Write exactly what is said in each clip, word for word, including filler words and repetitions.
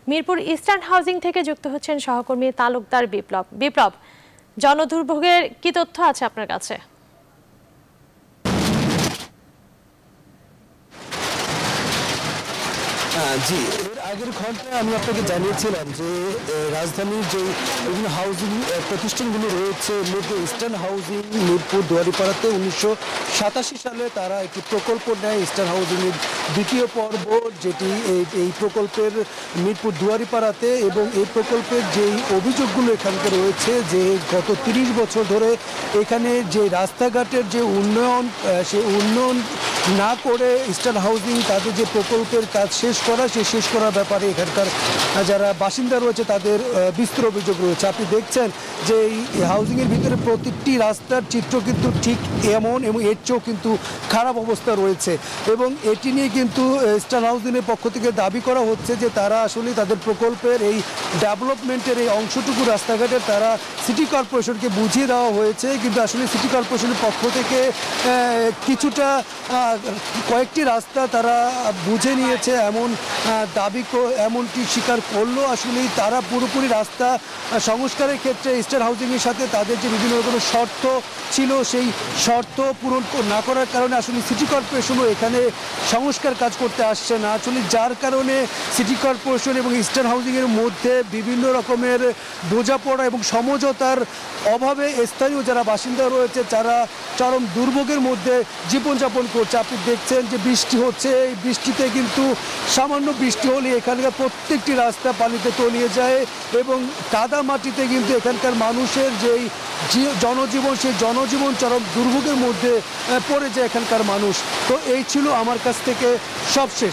Mirpur eastern housing থেকে যুক্ত হচ্ছেন সহকর্মী তালুকদার বিপ্লব। বিপ্লব, জনদুর্ভোগের কি তথ্য আছে আপনার কাছে? জি, এর আগের ঘন্টায় আমি আপনাকে জানিয়েছিলাম যে রাজধানীর যে বিভিন্ন হাউজিং প্রতিষ্ঠানগুলো রয়েছে, মধ্যে ইস্টার্ন হাউজিং মিরপুর দুয়ারিপাড়াতে উনিশশো সাতাশি সালে তারা একটি প্রকল্প নেয়, ইস্টার্ন হাউজিংয়ের দ্বিতীয় পর্ব, যেটি এই এই প্রকল্পের মিরপুর দুয়ারিপাড়াতে। এবং এই প্রকল্পের যেই অভিযোগগুলো এখানকার রয়েছে যে গত তিরিশ বছর ধরে এখানে যে রাস্তাঘাটের যে উন্নয়ন, সেই উন্নয়ন না করে ইস্টার্ন হাউজিং তাদের যে প্রকল্পের কাজ শেষ করা সে শেষ করার ব্যাপারে এখানকার যারা বাসিন্দা রয়েছে তাদের বিস্তর অভিযোগ রয়েছে। আপনি দেখছেন যে এই হাউজিংয়ের ভিতরে প্রতিটি রাস্তার চিত্র কিন্তু ঠিক এমন এবং এর চেয়েও কিন্তু খারাপ অবস্থা রয়েছে। এবং এটি নিয়ে কিন্তু ইস্টার্ন হাউজিংয়ের পক্ষ থেকে দাবি করা হচ্ছে যে তারা আসলে তাদের প্রকল্পের এই ডেভেলপমেন্টের এই অংশটুকু রাস্তাঘাটের তারা সিটি কর্পোরেশনকে বুঝিয়ে দেওয়া হয়েছে, কিন্তু আসলে সিটি কর্পোরেশনের পক্ষ থেকে কিছুটা কয়েকটি রাস্তা তারা বুঝে নিয়েছে এমন দাবি এমনটি স্বীকার করলো। আসলে তারা পুরোপুরি রাস্তা সংস্কারের ক্ষেত্রে ইস্টার্ন হাউজিংয়ের সাথে তাদের যে বিভিন্ন রকমের শর্ত ছিল সেই শর্ত পূরণ না করার কারণে আসলে সিটি কর্পোরেশনও এখানে সংস্কার কাজ করতে আসছে না। আসলে যার কারণে সিটি কর্পোরেশন এবং ইস্টার্ন হাউজিংয়ের মধ্যে বিভিন্ন রকমের বোঝাপড়া এবং সমঝোতার অভাবে স্থানীয় যারা বাসিন্দা রয়েছে যারা চরম দুর্ভোগের মধ্যে জীবনযাপন করছে। আপনি দেখছেন যে বৃষ্টি হচ্ছে, এই বৃষ্টিতে কিন্তু সামান্য বৃষ্টি হলে এখানকার প্রত্যেকটি রাস্তা পানিতে তলিয়ে যায় এবং কাদা মাটিতে কিন্তু এখানকার মানুষের যেই জনজীবন সেই জনজীবন চরম দুর্ভোগের মধ্যে পড়ে যায় এখানকার মানুষ। তো এই ছিল আমার কাছ থেকে সবশেষ।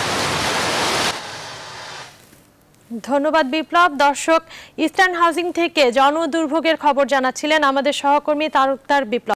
ধন্যবাদ বিপ্লব। দর্শক, ইস্টার্ন হাউজিং থেকে জনদুর্ভোগের খবর জানাচ্ছিলেন আমাদের সহকর্মী তালুকদার বিপ্লব।